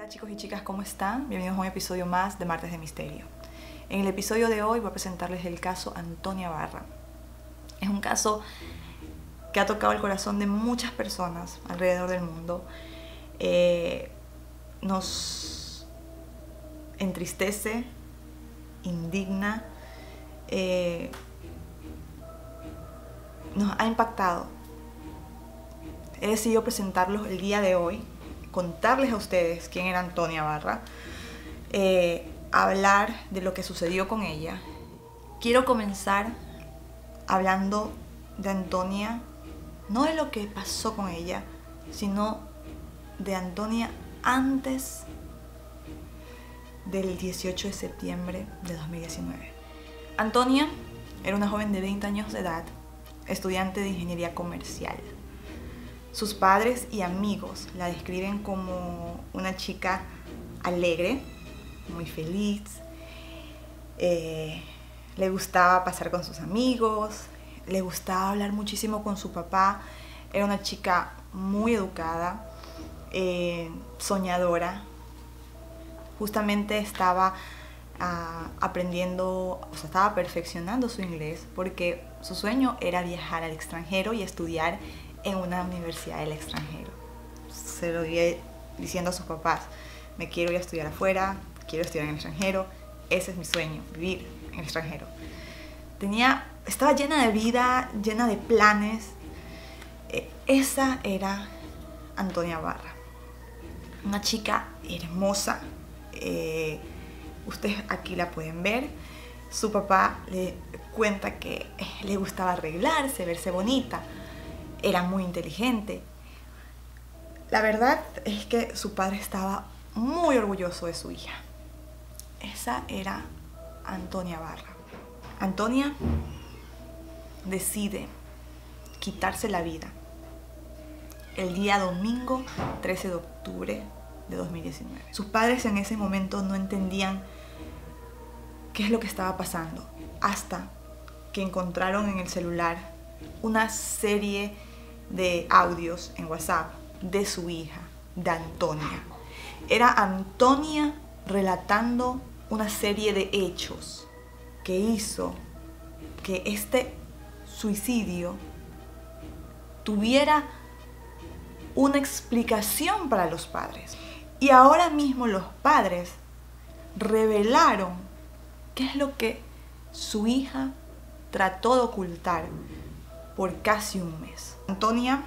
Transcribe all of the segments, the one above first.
Hola chicos y chicas, ¿cómo están? Bienvenidos a un episodio más de Martes de Misterio. En el episodio de hoy voy a presentarles el caso Antonia Barra. Es un caso que ha tocado el corazón de muchas personas alrededor del mundo. Nos entristece, indigna, nos ha impactado. He decidido presentarlos el día de hoy, contarles a ustedes quién era Antonia Barra, hablar de lo que sucedió con ella. Quiero comenzar hablando de Antonia, no de lo que pasó con ella, sino de Antonia antes del 18 de septiembre de 2019. Antonia era una joven de 20 años de edad, estudiante de ingeniería comercial. Sus padres y amigos la describen como una chica alegre, muy feliz. Le gustaba pasar con sus amigos, le gustaba hablar muchísimo con su papá. Era una chica muy educada, soñadora. Justamente estaba aprendiendo, estaba perfeccionando su inglés porque su sueño era viajar al extranjero y estudiar en una universidad del extranjero. Se lo iba diciendo a sus papás: me quiero ir a estudiar afuera, quiero estudiar en el extranjero, ese es mi sueño, vivir en el extranjero. Estaba llena de vida, llena de planes. Esa era Antonia Barra, una chica hermosa. Ustedes aquí la pueden ver. Su papá le cuenta que le gustaba arreglarse, verse bonita. Era muy inteligente. La verdad es que su padre estaba muy orgulloso de su hija. Esa era Antonia Barra. Antonia decide quitarse la vida el día domingo 13 de octubre de 2019. Sus padres en ese momento no entendían qué es lo que estaba pasando, hasta que encontraron en el celular una serie de audios en WhatsApp de su hija, de Antonia. Era Antonia relatando una serie de hechos que hizo que este suicidio tuviera una explicación para los padres. Y ahora mismo los padres revelaron qué es lo que su hija trató de ocultar por casi un mes. Antonia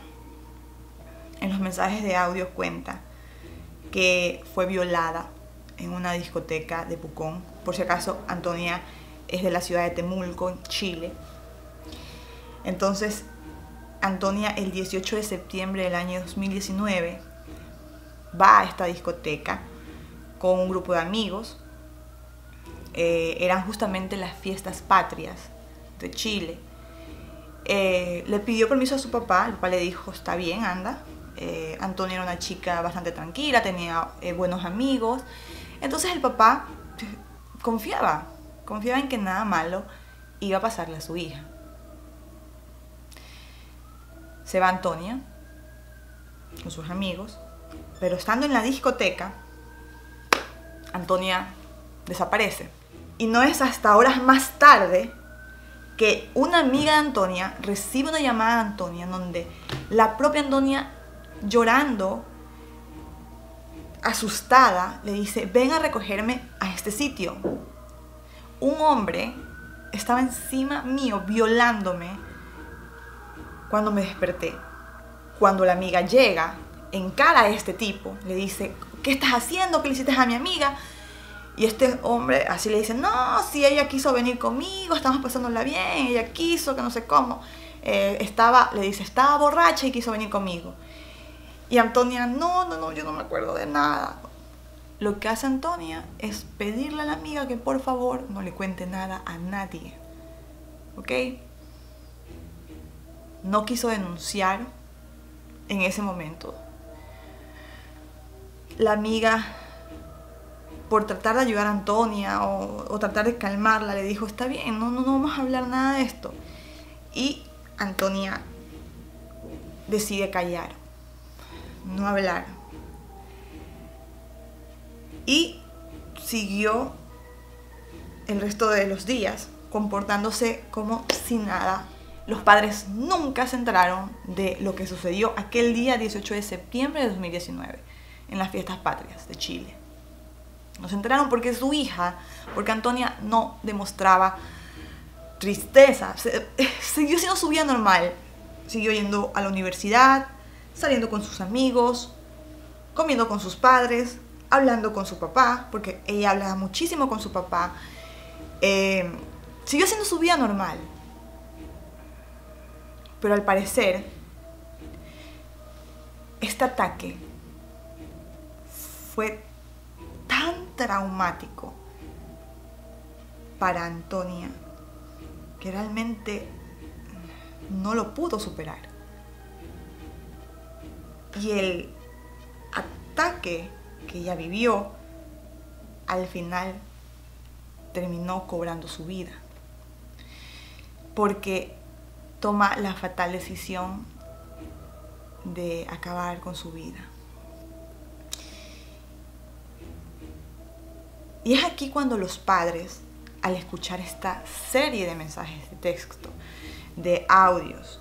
en los mensajes de audio cuenta que fue violada en una discoteca de Pucón. Por si acaso, Antonia es de la ciudad de Temulco, en Chile. Entonces, Antonia el 18 de septiembre del año 2019 va a esta discoteca con un grupo de amigos. Eran justamente las fiestas patrias de Chile. Le pidió permiso a su papá. El papá le dijo: está bien, anda. Antonia era una chica bastante tranquila, tenía buenos amigos. Entonces el papá confiaba en que nada malo iba a pasarle a su hija. Se va Antonia con sus amigos, pero estando en la discoteca, Antonia desaparece. Y no es hasta horas más tarde que una amiga de Antonia recibe una llamada de Antonia en donde la propia Antonia, llorando, asustada, le dice: ven a recogerme a este sitio. Un hombre estaba encima mío violándome cuando me desperté. Cuando la amiga llega, encara a este tipo, le dice: ¿qué estás haciendo? ¿Qué le hiciste a mi amiga? Y este hombre así le dice: no, si ella quiso venir conmigo, estamos pasándola bien, ella quiso, que no sé cómo. Le dice: estaba borracha y quiso venir conmigo. Y Antonia: no, yo no me acuerdo de nada. Lo que hace Antonia es pedirle a la amiga que por favor no le cuente nada a nadie. ¿Ok? No quiso denunciar en ese momento. La amiga, por tratar de ayudar a Antonia o tratar de calmarla, le dijo: está bien, no vamos a hablar nada de esto. Y Antonia decide callar, no hablar. y siguió el resto de los días comportándose como si nada. Los padres nunca se enteraron de lo que sucedió aquel día 18 de septiembre de 2019 en las fiestas patrias de Chile. No se enteraron porque su hija, porque Antonia no demostraba tristeza, siguió siendo su vida normal, siguió yendo a la universidad, saliendo con sus amigos, comiendo con sus padres, hablando con su papá, porque ella hablaba muchísimo con su papá, siguió haciendo su vida normal. Pero al parecer, este ataque fue tan traumático para Antonia que realmente no lo pudo superar. Y el ataque que ella vivió, al final terminó cobrando su vida. Porque toma la fatal decisión de acabar con su vida. Y es aquí cuando los padres, al escuchar esta serie de mensajes de texto, de audios,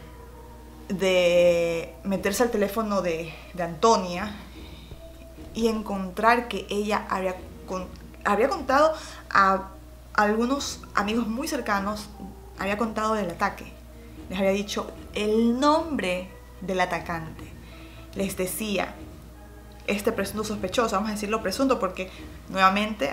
de meterse al teléfono de Antonia y encontrar que ella había contado a algunos amigos muy cercanos, había contado del ataque. Les había dicho el nombre del atacante. Les decía, este presunto sospechoso, vamos a decirlo presunto porque nuevamente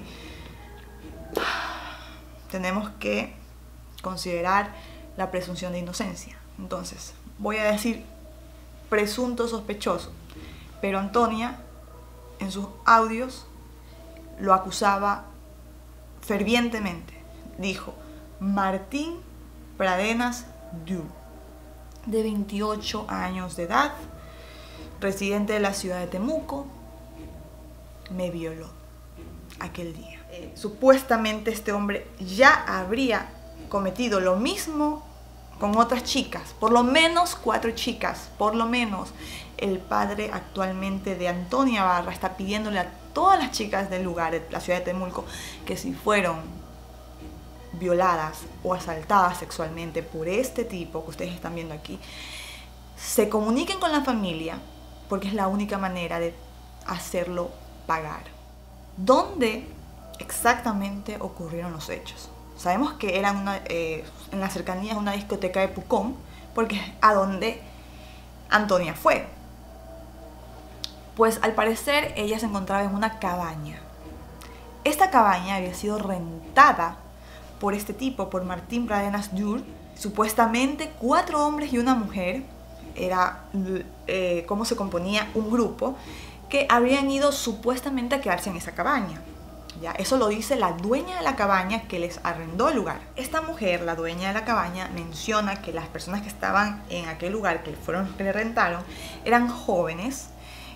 tenemos que considerar la presunción de inocencia. Entonces, voy a decir presunto sospechoso, pero Antonia en sus audios lo acusaba fervientemente. Dijo, Martín Pradenas Dur, de 28 años de edad, residente de la ciudad de Temuco, me violó aquel día. Supuestamente este hombre ya habría cometido lo mismo con otras chicas, por lo menos 4 chicas, por lo menos. El padre actualmente de Antonia Barra está pidiéndole a todas las chicas del lugar, de la ciudad de Temuco, que si fueron violadas o asaltadas sexualmente por este tipo que ustedes están viendo aquí, se comuniquen con la familia, porque es la única manera de hacerlo pagar. ¿Dónde exactamente ocurrieron los hechos? Sabemos que eran en las cercanías de una discoteca de Pucón, porque es a donde Antonia fue. Pues al parecer ella se encontraba en una cabaña. Esta cabaña había sido rentada por este tipo, por Martín Pradenas Dur. Supuestamente 4 hombres y una mujer, era cómo se componía un grupo, que habrían ido supuestamente a quedarse en esa cabaña. ¿Ya? Eso lo dice la dueña de la cabaña que les arrendó el lugar. Esta mujer, la dueña de la cabaña, menciona que las personas que estaban en aquel lugar, que fueron los que le rentaron, eran jóvenes.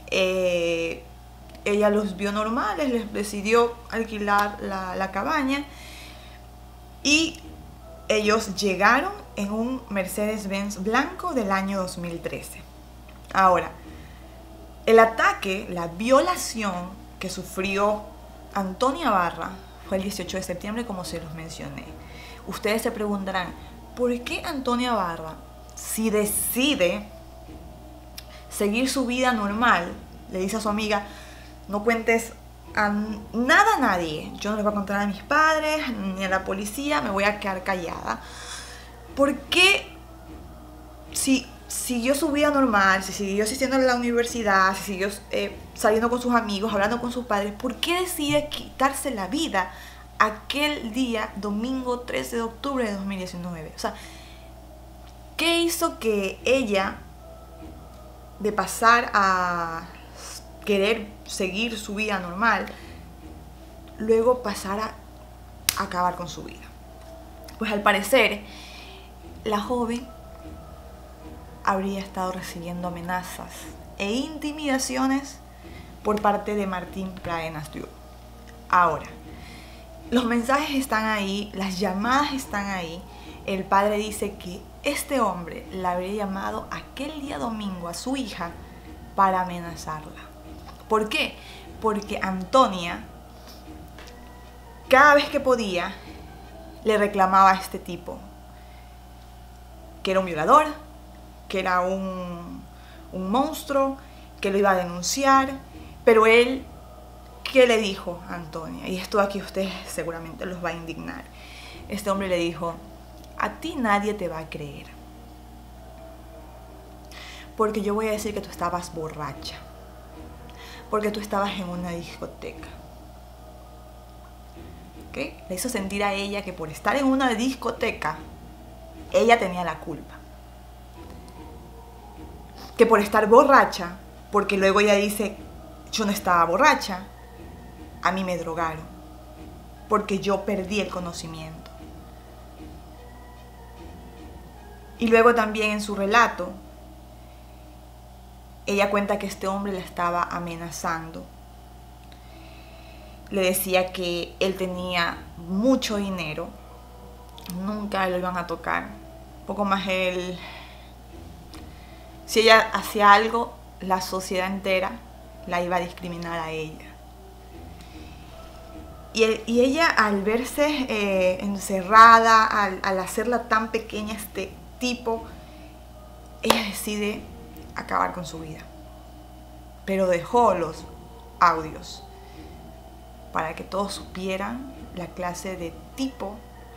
Ella los vio normales, les decidió alquilar la cabaña y ellos llegaron en un Mercedes-Benz blanco del año 2013. Ahora, el ataque, la violación que sufrió Antonia Barra fue el 18 de septiembre, como se los mencioné. Ustedes se preguntarán, ¿por qué Antonia Barra, si decide seguir su vida normal, le dice a su amiga, no cuentes nada a nadie, yo no le voy a contar a mis padres ni a la policía, me voy a quedar callada? ¿Por qué, si siguió su vida normal, si siguió asistiendo a la universidad, si siguió saliendo con sus amigos, hablando con sus padres, por qué decide quitarse la vida aquel día, domingo 13 de octubre de 2019? O sea, ¿qué hizo que ella, de pasar a querer seguir su vida normal, luego pasara a acabar con su vida? Pues al parecer, la joven habría estado recibiendo amenazas e intimidaciones por parte de Martín Pradenas Dur. Ahora, los mensajes están ahí, las llamadas están ahí. El padre dice que este hombre la habría llamado aquel día domingo a su hija para amenazarla. ¿Por qué? porque Antonia, cada vez que podía, le reclamaba a este tipo que era un violador, que era un monstruo, que lo iba a denunciar. Pero él, ¿qué le dijo a Antonia? Y esto aquí ustedes seguramente los va a indignar. Este hombre le dijo: a ti nadie te va a creer, porque yo voy a decir que tú estabas borracha, porque tú estabas en una discoteca. ¿Okay? Le hizo sentir a ella que por estar en una discoteca, ella tenía la culpa. Que por estar borracha, porque luego ella dice: yo no estaba borracha, a mí me drogaron, porque yo perdí el conocimiento. Y luego también en su relato, ella cuenta que este hombre la estaba amenazando. Le decía que él tenía mucho dinero, nunca lo iban a tocar. Poco más él, si ella hacía algo, la sociedad entera la iba a discriminar a ella. Y ella, al verse encerrada, al hacerla tan pequeña este tipo, ella decide acabar con su vida. Pero dejó los audios para que todos supieran la clase de tipo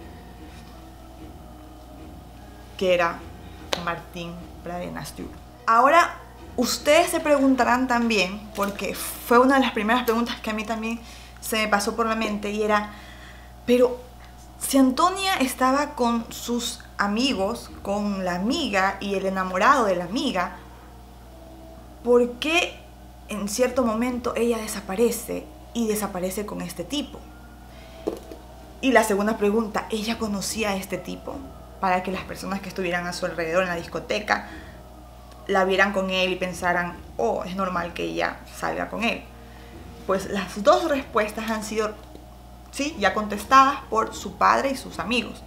que era Martín Pradenas Llur. Ahora, ustedes se preguntarán también, porque fue una de las primeras preguntas que a mí también se me pasó por la mente, y era: pero si Antonia estaba con sus amigos, con la amiga y el enamorado de la amiga, ¿por qué en cierto momento ella desaparece y desaparece con este tipo? Y la segunda pregunta: ¿ella conocía a este tipo? Para que las personas que estuvieran a su alrededor en la discoteca la vieran con él y pensaran: oh, es normal que ella salga con él. Pues las dos respuestas han sido, sí, ya contestadas por su padre y sus amigos.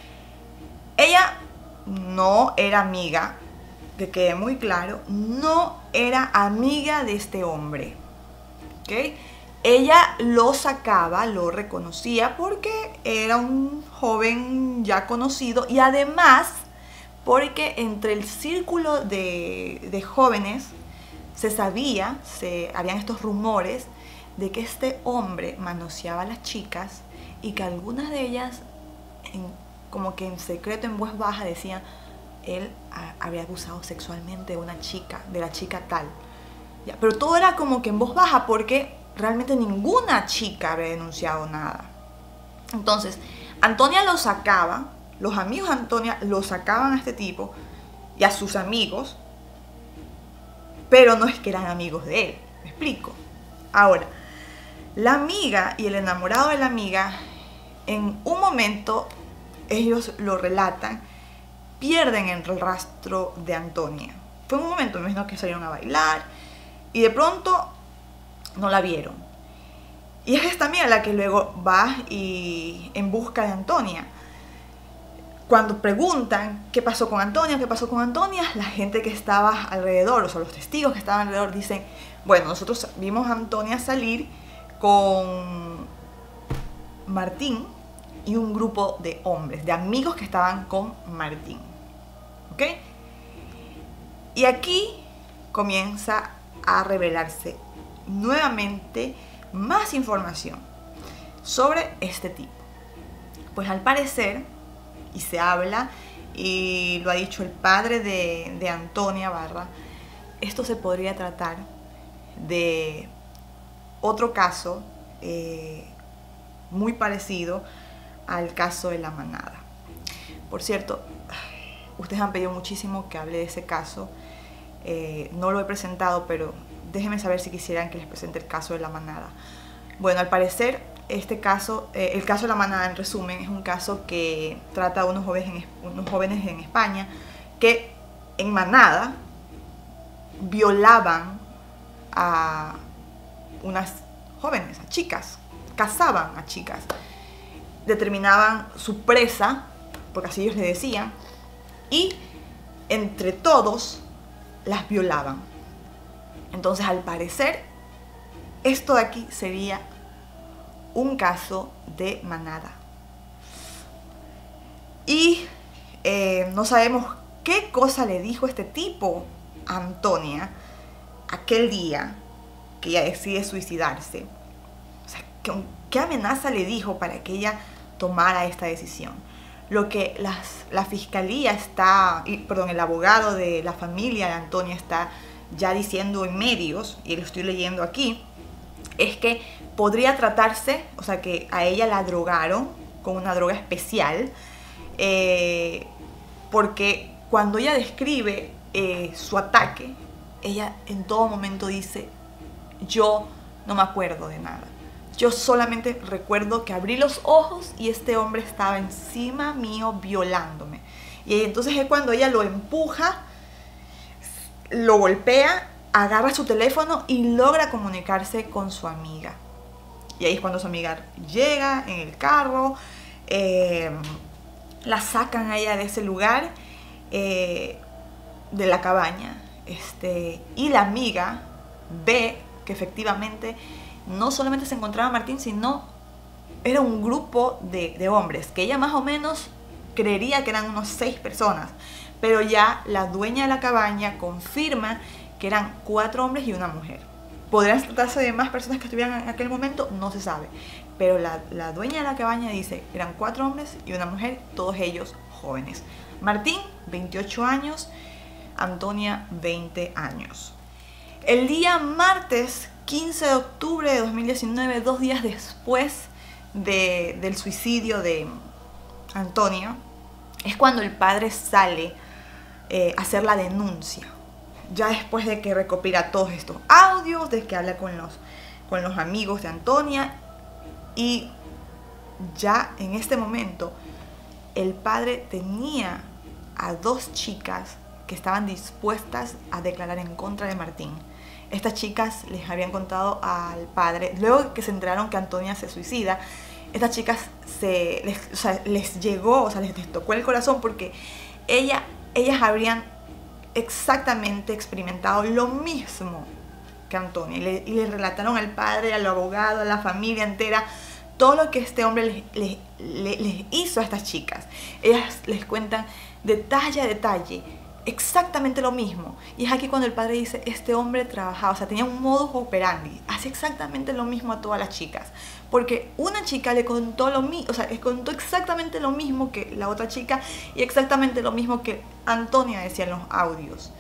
Ella no era amiga, que quede muy claro, no era amiga de este hombre, ¿ok? Ella lo sacaba, lo reconocía porque era un joven ya conocido, y además porque entre el círculo de jóvenes se sabía, habían estos rumores de que este hombre manoseaba a las chicas, y que algunas de ellas, como que en secreto, en voz baja, decían: él había abusado sexualmente de una chica, de la chica tal. Ya, pero todo era como que en voz baja, porque realmente ninguna chica había denunciado nada. Entonces, Antonia lo sacaba, los amigos de Antonia lo sacaban a este tipo y a sus amigos, pero no es que eran amigos de él, ¿me explico? Ahora, la amiga y el enamorado de la amiga, en un momento, ellos lo relatan, pierden el rastro de Antonia. Fue un momento, me imagino que salieron a bailar y de pronto no la vieron. Y es esta amiga la que luego va y en busca de Antonia. Cuando preguntan qué pasó con Antonia, la gente que estaba alrededor, o sea, los testigos que estaban alrededor, dicen: bueno, nosotros vimos a Antonia salir con Martín y un grupo de hombres, de amigos que estaban con Martín. ¿Ok? Y aquí comienza a revelarse nuevamente más información sobre este tipo. Pues al parecer, y se habla, y lo ha dicho el padre de Antonia Barra, esto se podría tratar de otro caso muy parecido al caso de la manada. Por cierto, ustedes han pedido muchísimo que hable de ese caso. No lo he presentado, pero déjenme saber si quisieran que les presente el caso de la manada. Bueno, al parecer, este caso, el caso de la manada, en resumen, es un caso que trata a unos jóvenes en España que en manada violaban a unas jóvenes, a chicas, cazaban a chicas, determinaban su presa, porque así ellos le decían, y entre todos las violaban. Entonces, al parecer, esto de aquí sería un caso de manada. Y no sabemos qué cosa le dijo este tipo a Antonia aquel día que ella decide suicidarse. O sea, ¿qué amenaza le dijo para que ella tomara esta decisión? Lo que la fiscalía está, perdón, el abogado de la familia de Antonia está ya diciendo en medios, y lo estoy leyendo aquí, es que podría tratarse, o sea, que a ella la drogaron con una droga especial, porque cuando ella describe su ataque, ella en todo momento dice: yo no me acuerdo de nada. Yo solamente recuerdo que abrí los ojos y este hombre estaba encima mío violándome. Y entonces es cuando ella lo empuja, lo golpea, agarra su teléfono y logra comunicarse con su amiga. Y ahí es cuando su amiga llega en el carro, la sacan a ella de ese lugar, de la cabaña. Y la amiga ve que efectivamente no solamente se encontraba Martín, sino era un grupo de hombres, que ella más o menos creería que eran unos 6 personas, pero ya la dueña de la cabaña confirma que eran 4 hombres y una mujer. ¿Podrían tratarse de más personas que estuvieran en aquel momento? No se sabe, pero la dueña de la cabaña dice que eran 4 hombres y una mujer, todos ellos jóvenes. Martín, 28 años, Antonia, 20 años. El día martes 15 de octubre de 2019, 2 días después del suicidio de Antonia, es cuando el padre sale a hacer la denuncia. Ya después de que recopila todos estos audios, de que habla con los amigos de Antonia, y ya en este momento el padre tenía a 2 chicas que estaban dispuestas a declarar en contra de Martín. Estas chicas les habían contado al padre, luego que se enteraron que Antonia se suicida, estas chicas les llegó, o sea, les tocó el corazón, porque ellas habrían exactamente experimentado lo mismo que Antonia, y le relataron al padre, al abogado, a la familia entera, todo lo que este hombre les hizo a estas chicas. Ellas les cuentan detalle a detalle exactamente lo mismo. Y es aquí cuando el padre dice: este hombre trabajaba, o sea, tenía un modus operandi, hace exactamente lo mismo a todas las chicas. Porque una chica le contó lo mismo, o sea, le contó exactamente lo mismo que la otra chica, y exactamente lo mismo que Antonia decía en los audios.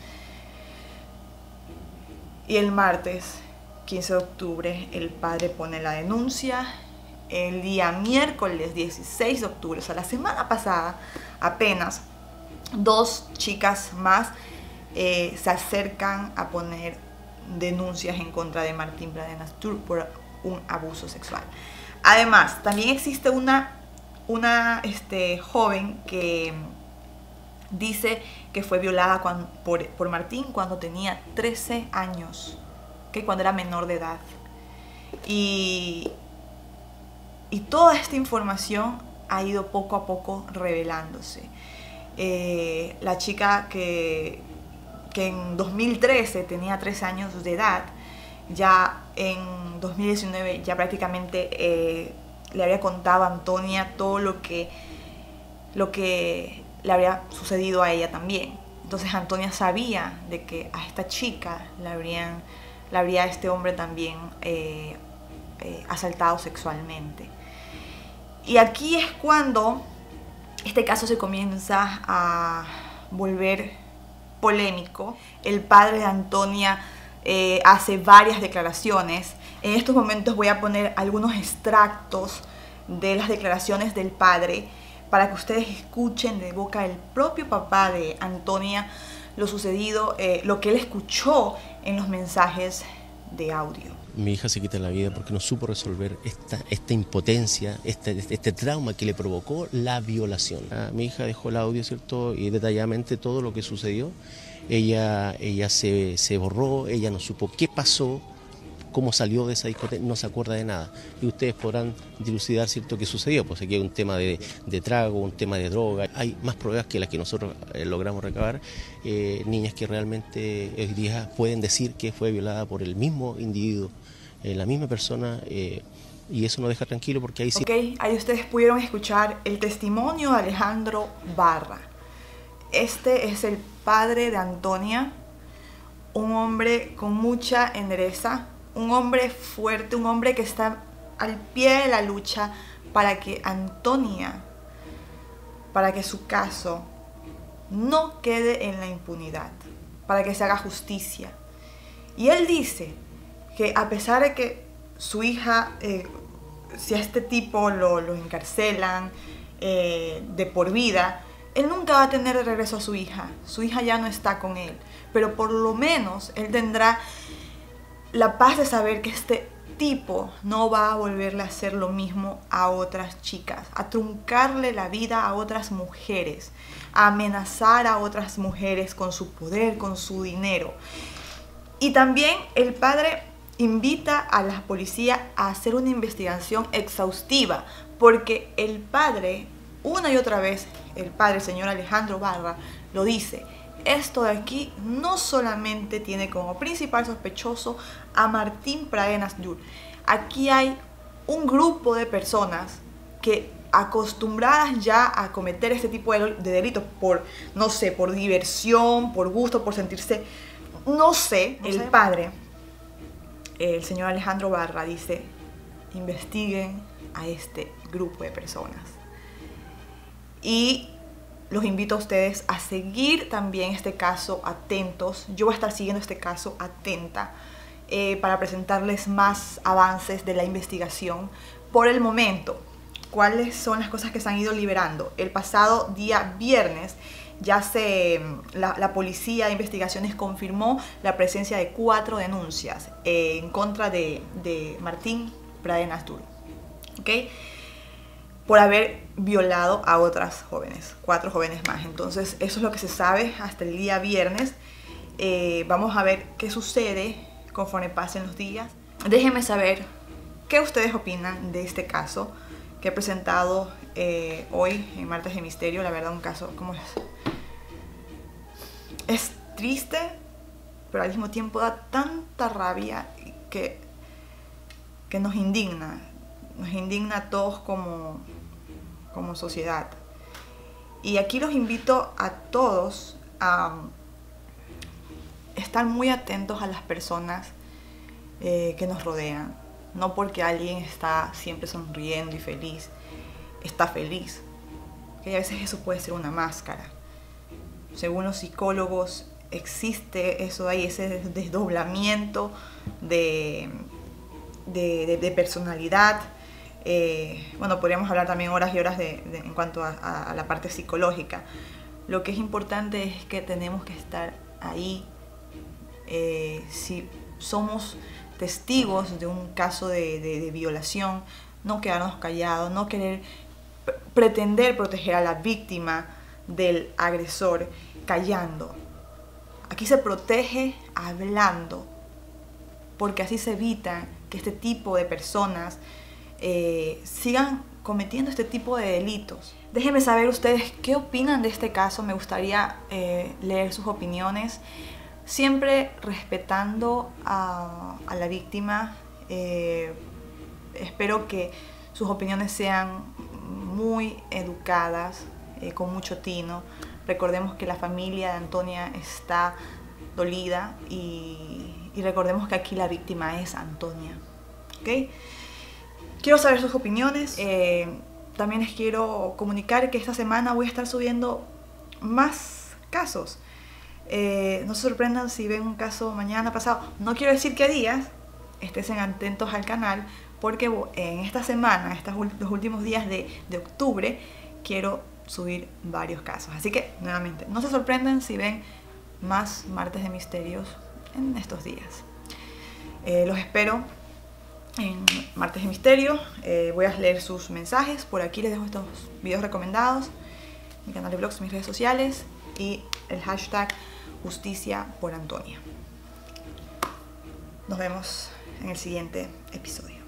Y el martes 15 de octubre el padre pone la denuncia. El día miércoles 16 de octubre, o sea, la semana pasada, apenas 2 chicas más se acercan a poner denuncias en contra de Martín Pradenas por un abuso sexual. Además, también existe una joven que dice que fue violada por Martín cuando tenía 13 años, que cuando era menor de edad. Y toda esta información ha ido poco a poco revelándose. La chica que en 2013 tenía 13 años de edad, ya en 2019 ya prácticamente le había contado a Antonia todo lo que le había sucedido a ella también. Entonces Antonia sabía de que a esta chica la habría este hombre también asaltado sexualmente. Y aquí es cuando este caso se comienza a volver polémico. El padre de Antonia hace varias declaraciones. En estos momentos voy a poner algunos extractos de las declaraciones del padre para que ustedes escuchen de boca del propio papá de Antonia lo sucedido, lo que él escuchó en los mensajes de audio. Mi hija se quita la vida porque no supo resolver esta impotencia, este trauma que le provocó la violación. Mi hija dejó el audio, ¿cierto? Y detalladamente todo lo que sucedió. Ella se borró, ella no supo qué pasó, cómo salió de esa discoteca, no se acuerda de nada. Y ustedes podrán dilucidar, ¿cierto?, qué sucedió. Pues aquí hay un tema de trago, un tema de droga. Hay más pruebas que las que nosotros logramos recabar. Niñas que realmente hoy día pueden decir que fue violada por el mismo individuo la misma persona, y eso nos deja tranquilo porque ahí sí... Ok, ahí ustedes pudieron escuchar el testimonio de Alejandro Barra. Este es el padre de Antonia, un hombre con mucha entereza, un hombre fuerte, un hombre que está al pie de la lucha para que Antonia, para que su caso no quede en la impunidad, para que se haga justicia. Y él dice que a pesar de que su hija, si a este tipo lo encarcelan de por vida, él nunca va a tener de regreso a su hija ya no está con él, pero por lo menos él tendrá la paz de saber que este tipo no va a volverle a hacer lo mismo a otras chicas, a truncarle la vida a otras mujeres, a amenazar a otras mujeres con su poder, con su dinero. Y también el padre invita a la policía a hacer una investigación exhaustiva, porque el padre, una y otra vez, el padre, el señor Alejandro Barra, lo dice: esto de aquí no solamente tiene como principal sospechoso a Martín Pradenas Dur. Aquí hay un grupo de personas que, acostumbradas ya a cometer este tipo de delitos por, no sé, por diversión, por gusto, por sentirse, no sé. El padre, el señor Alejandro Barra, dice: investiguen a este grupo de personas. Y los invito a ustedes a seguir también este caso atentos. Yo voy a estar siguiendo este caso atenta para presentarles más avances de la investigación. Por el momento, ¿cuáles son las cosas que se han ido liberando? El pasado día viernes ya la policía de investigaciones confirmó la presencia de 4 denuncias en contra de Martín Pradenas Dur, ¿ok? Por haber violado a otras jóvenes, 4 jóvenes más. Entonces eso es lo que se sabe hasta el día viernes. Vamos a ver qué sucede conforme pasen los días. Déjenme saber qué ustedes opinan de este caso que he presentado hoy en Martes de Misterio. La verdad, un caso como es triste, pero al mismo tiempo da tanta rabia que nos indigna a todos como sociedad. Y aquí los invito a todos a estar muy atentos a las personas que nos rodean. No porque alguien está siempre sonriendo y feliz, está feliz. Que a veces eso puede ser una máscara. Según los psicólogos, existe eso de ahí, ese desdoblamiento de personalidad. Bueno, podríamos hablar también horas y horas en cuanto a la parte psicológica. Lo que es importante es que tenemos que estar ahí. Si somos testigos de un caso de violación, no quedarnos callados, no querer pretender proteger a la víctima del agresor callando. Aquí se protege hablando, porque así se evita que este tipo de personas sigan cometiendo este tipo de delitos. Déjenme saber ustedes qué opinan de este caso. Me gustaría leer sus opiniones, siempre respetando a la víctima. Espero que sus opiniones sean muy educadas, con mucho tino. Recordemos que la familia de Antonia está dolida y recordemos que aquí la víctima es Antonia, ¿ok? Quiero saber sus opiniones. También les quiero comunicar que esta semana voy a estar subiendo más casos. No se sorprendan si ven un caso mañana, pasado. No quiero decir qué días. Estén atentos al canal, porque en esta semana, los últimos días de octubre, quiero subir varios casos. Así que, nuevamente, no se sorprendan si ven más Martes de Misterios en estos días. Los espero en Martes de Misterio. Voy a leer sus mensajes. Por aquí les dejo estos videos recomendados, mi canal de vlogs, mis redes sociales y el hashtag Justicia por Antonia. Nos vemos en el siguiente episodio.